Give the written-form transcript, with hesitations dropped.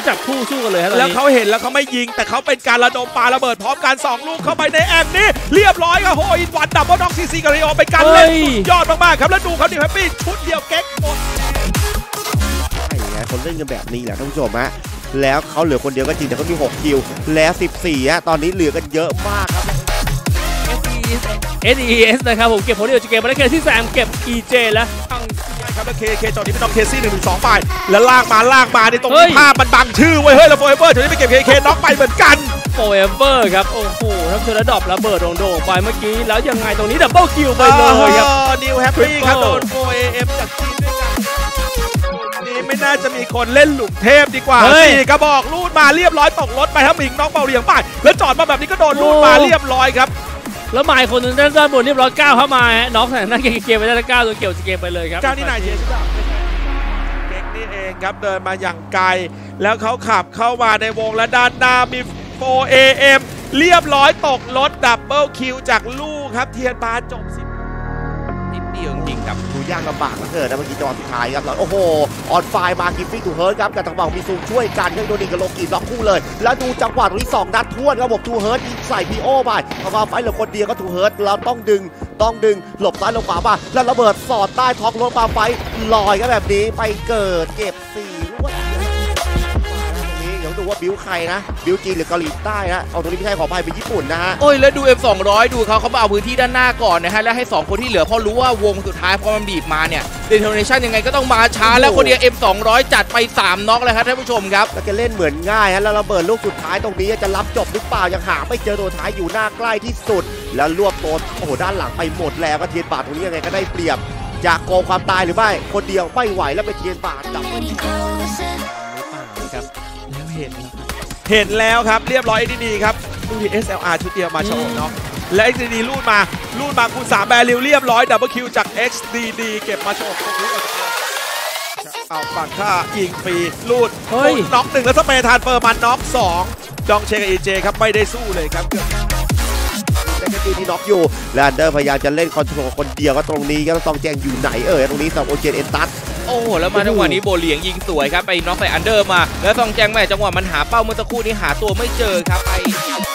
เขาจับคู่สู้กันเลยแล้วเขาเห็นแล้วเขาไม่ยิงแต่เขาเป็นการระดมปาระเบิดพร้อมกัน2ลูกเข้าไปในแอ่งนี้เรียบร้อยครับโฮอินวันดับเบิลน็อกซีกับริโอเป็นการเล่นสุดยอดมากๆครับแล้วดูเขาดิแฮปปี้ชุดเดียวเก๊กหมดคนเล่นกันแบบนี้แหละท่านผู้ชมฮะแล้วเขาเหลือคนเดียวก็จริงแต่เขามี6คิวแล้ว14ฮะตอนนี้เหลือกันเยอะมากครับ SES นะครับผมเก็บโพลิโอเกมมาได้แค่ที่3เก็บ EJ แล้วครับแล้วเคจอดนี้เป็นน้องเคซี่1-2ไปแล้วลากมาในตรงภาพมันบังชื่อไว้เฮ้ยแล้วโฟเอเวอร์จอดนี้ไปเก็บเคน็อกไปเหมือนกันโฟเอเวอร์ครับโอ้โหทั้งเซอร์ดอบระเบิดโด่งไปเมื่อกี้แล้วยังไงตรงนี้ดับเบิลคิวไปเลยครับนิวแฮปปี้ครับโดนโฟเอมจากจีนด้วยกันนี่ไม่น่าจะมีคนเล่นหลุมเทพดีกว่า4กระบอกลูดมาเรียบร้อยตกรถไปทั้งหมิงน้องเบาเรียงไปแล้วจอดมาแบบนี้ก็โดนลูดมาเรียบร้อยครับแล้วหมายคนนึงด้านบนเรียบร้อย9เข้ามาน็อกแต่นั่นเกมไปได้9ตัวเกี่ยวเกมไปเลยครับ 9นี่นายเจใช่ไหมเก่งนี่เองครับเดินมาอย่างไกลแล้วเขาขับเข้ามาในวงและด้านหน้ามี 4AM เรียบร้อยตกรถดับเบิลคิวจากลูกครับเทียนบาจบนิดเดียวจริงๆครับดูยากลำบากเหลือเกินนะเมื่อกี้จังหวะสุดท้ายครับแล้วโอ้โหออนไฟมากิฟฟี่ทูเฮิร์ตครับกับทางฝั่งมีซูช่วยกันทั้งโดนิกับโลกีล็อกคู่เลยแล้วดูจังหวะตรงนี้2นัดท้วนครับผมทูเฮิร์ตยิงใส่พีโอไปทางฝั่งไฟเหลือคนเดียวก็ทูเฮิร์ตเราต้องดึงหลบซ้ายหลบขวามาแล้วระเบิดสอดใต้ท้องรถมาไฟลอยกันแบบนี้ไปเกิดเก็บ4ลูกดูว่าบิวใครนะบิวจีนหรือเกาหลีใต้นะเอาตรงนี้ไม่ใช่ขออภัยเป็นญี่ปุ่นนะฮะโอ้ยแล้วดู M200 ดูเขามาเอาพื้นที่ด้านหน้าก่อนนะฮะแล้วให้2คนที่เหลือเพราะรู้ว่าวงสุดท้ายพอมันบีบมาเนี่ยเดโทเนชั่นยังไงก็ต้องมาช้าแล้วคนเดียว M200 จัดไป3น็อกเลยครับท่านผู้ชมครับแล้วจะเล่นเหมือนง่ายฮะแล้วระเบิดลูกสุดท้ายตรงนี้จะรับจบหรือเปล่ายังหาไม่เจอตัวท้ายอยู่หน้าใกล้ที่สุดแล้วรวบตัวโอ้โหด้านหลังไปหมดแล้วก็เทียนบาทตรงนี้ยังไงก็ได้เปรียบจากโกงความตายหรือไม่คนเดียวไม่ไหวแล้วไปเทียนบาทจับครับแล้วเห็นแล้วครับเรียบร้อยดีครับดูที่ SLR ชุดเดียวมาโชว์เนาะและ XDD ลูดมาคูณ3แบริลเรียบร้อยดับเบิลคิวจาก XDD เก็บมาโชว์ตรงนี้เอาฝั่งข้ายิงฟรีลูดน็อก1แล้วสเปย์ทานเฟอร์มันน็อก2จองเชกับ EJ ครับไม่ได้สู้เลยครับที่น็อกอยู่แลนเดอร์พยายามจะเล่นคอนโทรลคนเดียวก็ตรงนี้ก็ต้องแจงอยู่ไหนตรงนี้สำหรับโอเจนเอ็นตัสโอ้โหแล้วมาจังหวะนี้โบเหลียงยิงสวยครับไปน็อกใส่อันเดอร์มาแล้วซองแจงแม่จังหวะมันหาเป้าเมื่อสักครู่นี้หาตัวไม่เจอครับไป